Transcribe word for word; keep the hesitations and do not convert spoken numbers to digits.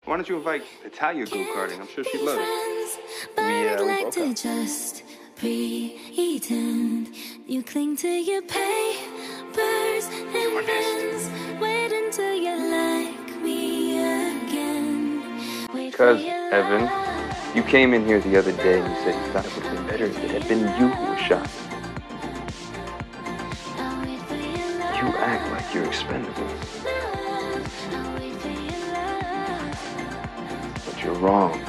Why don't you invite Natalia go-karting? I'm sure she'd love it. We, uh, we broke up. Just pretend you cling to your papers and friends. Wait until you like me again. Because, Evan, you came in here the other day and you said you thought it would have been better if it had been you who was shot. You act like you're expendable. But you're wrong.